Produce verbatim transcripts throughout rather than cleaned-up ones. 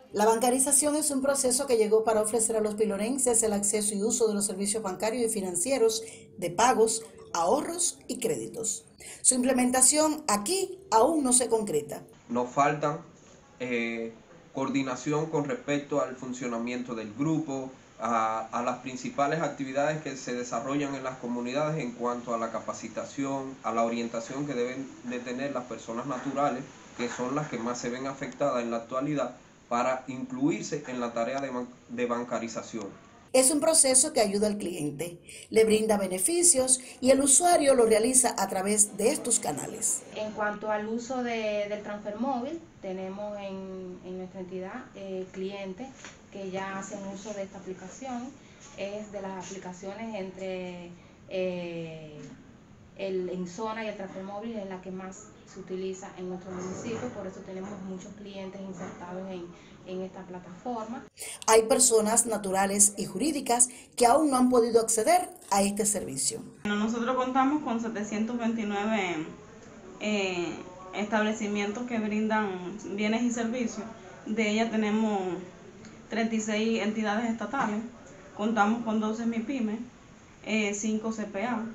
La bancarización es un proceso que llegó para ofrecer a los pilorenses el acceso y uso de los servicios bancarios y financieros de pagos, ahorros y créditos. Su implementación aquí aún no se concreta. Nos faltan eh, coordinación con respecto al funcionamiento del grupo, a, a las principales actividades que se desarrollan en las comunidades en cuanto a la capacitación, a la orientación que deben de tener las personas naturales, que son las que más se ven afectadas en la actualidad, para incluirse en la tarea de, de bancarización. Es un proceso que ayuda al cliente, le brinda beneficios y el usuario lo realiza a través de estos canales. En cuanto al uso de, del transfer móvil, tenemos en, en nuestra entidad eh, clientes que ya hacen uso de esta aplicación. Es de las aplicaciones entre eh, el Enzona y el transfer móvil, es la que más se utiliza en nuestro municipio, por eso tenemos muchos clientes insertados en, en esta plataforma. Hay personas naturales y jurídicas que aún no han podido acceder a este servicio. Bueno, nosotros contamos con setecientos veintinueve eh, establecimientos que brindan bienes y servicios. De ellas tenemos treinta y seis entidades estatales, contamos con doce MIPYME, eh, cinco C P A,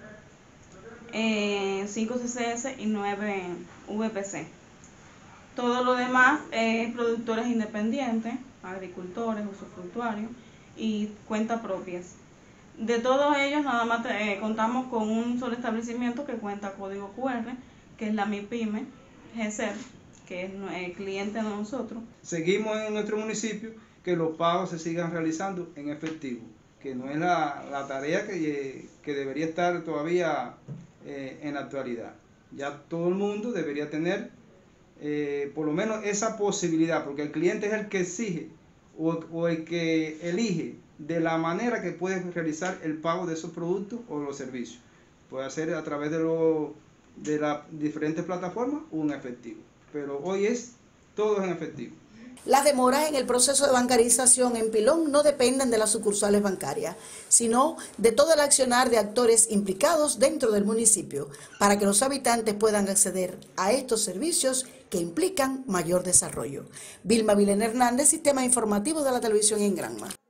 Eh, cinco C C S y nueve V P C. Todo lo demás es eh, productores independientes, agricultores, usufructuarios y cuentas propias. De todos ellos nada más eh, contamos con un solo establecimiento que cuenta código Q R, que es la MIPYME G C E R, que es el cliente de nosotros. Seguimos en nuestro municipio que los pagos se sigan realizando en efectivo, que no es la, la tarea que, que debería estar todavía Eh, en la actualidad. Ya todo el mundo debería tener eh, por lo menos esa posibilidad, porque el cliente es el que exige o, o el que elige de la manera que puede realizar el pago de esos productos o los servicios. Puede hacer a través de, lo, de las diferentes plataformas o en efectivo, pero hoy es todo en efectivo. Las demoras en el proceso de bancarización en Pilón no dependen de las sucursales bancarias, sino de todo el accionar de actores implicados dentro del municipio, para que los habitantes puedan acceder a estos servicios que implican mayor desarrollo. Vilma Vilena Hernández, Sistema Informativo de la Televisión en Granma.